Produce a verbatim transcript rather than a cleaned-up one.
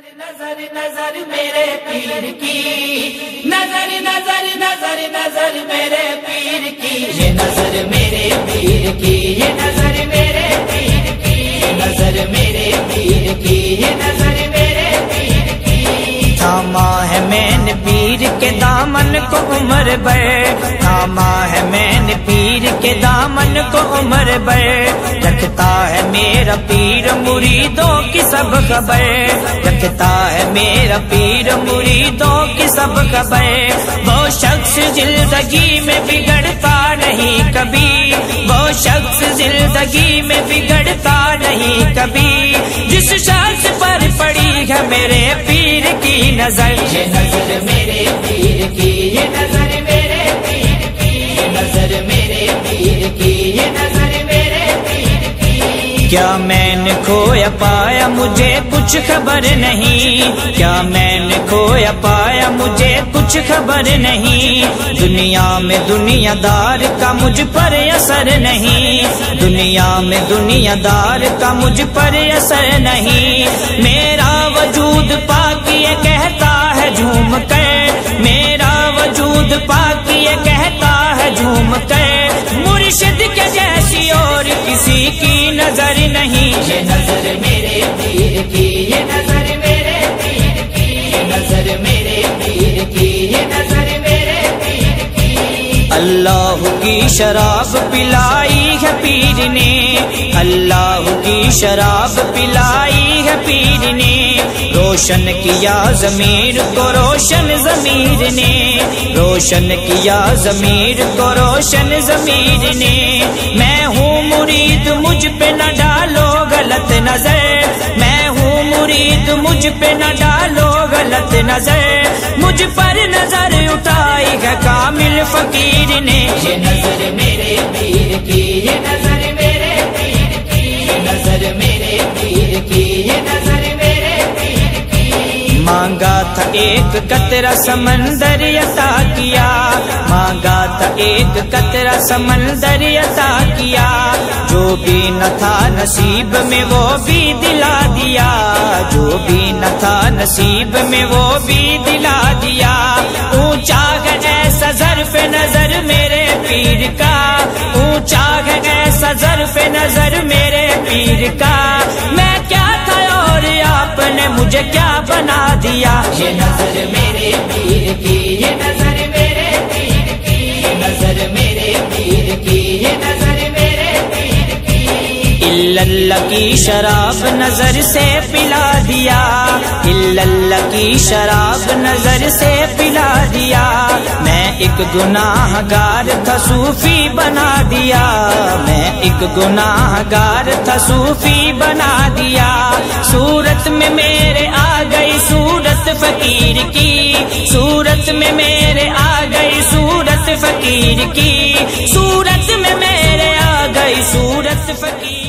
نظر نظر میرے پیر کی، نظر نظر نظر نظر میرے پیر کی، یہ نظر میرے پیر کی، یہ نظر میرے پیر کی، نظر میرے پیر کی، یہ نظر میرے پیر کی۔ تھاما ہے میں نے پیر کے دامن کو عمر بھر، تھاما ہے میں نے پیر کے دامن کو عمر بھر، رکھتا ہے میرا پیر مریدوں کی سب خبر، رکھتا ہے میرا پیر مریدوں کی سب خبر۔ وہ شخص زندگی میں بگڑتا نہیں کبھی، وہ شخص زندگی میں بگڑتا نہیں کبھی، جس شخص پر پڑی ہے میرے پیر کی نظر، یہ نظر میرے پیر کی، یہ نظر میرے پیر کی، یہ نظر میرے پیر کی، یہ نظر میرے پیر کی۔ کیا میں نے کھویا پایا مجھے کچھ خبر نہیں، کیا میں نے کھویا پایا مجھے کچھ خبر نہیں، دنیا میں دنیا دار کا مجھ پر اثر نہیں، دنیا میں دنیا دار کا مجھ پر اثر نہیں، میرا وجود پاک یہ کہتا ہے جھوم کر، میرا وجود پاک یہ کہتا ہے جھوم کر، مرشد کے جیسی اور کسی کی نظر نہیں، یہ نظر میرے پیر کی، یہ نظر میرے پیر کی، یہ نظر میرے پیر کی، یہ نظر میرے پیر کی۔ اللہ کی شراب پلائی ہے پیر نے، اللہ کی شراب پلائی ہے پیر نے، روشن کیا ضمیر کو روشن ضمیر نے، روشن کیا ضمیر کو روشن ضمیر نے، میں ہوں مرید مجھ پہ نہ ڈالو غلط نظر، میں ہوں مرید مجھ پہ نہ ڈالو غلط نظر، مجھ پر نظر اٹھائی ہے کامل فقیر نے، یہ نظر میرے پیر کی، یہ نظر میرے پیر کی، یہ نظر میرے پیر کی، یہ نظر میرے پیر کی۔ مانگا تھا ایک قطرہ سمندر عطا کیا، مانگا تھا ایک قطرہ سمندر عطا کیا، جو بھی نہ تھا نصیب میں وہ بھی دلا دیا، جو بھی نہ تھا نصیب میں وہ بھی دلا دیا، اونچا ہے ایسا ظرف نظر میرے پیر کا، اونچا ہے ایسا ظرف نظر میرے پیر کا، میں کیا تھا اور آپ نے مجھے کیا بنا دیا، یہ نظر میرے پیر کی، یہ نظر میرے پیر کی، یہ نظر میرے پیر کی، یہ نظر میرے پیر کی۔ اللہ کی شراب نظر سے پلا دیا، اللہ کی شراب نظر سے پلا دیا، میں ایک گناہ گار تھا صوفی بنا دیا، میں ایک گناہ گار تھا صوفی بنا دیا، صورت میں میرے آ گئی صورت فقیر کی، صورت میں میرے آ گئی صورت فقیر کی، صورت میں میرے آ گئی صورت فقیر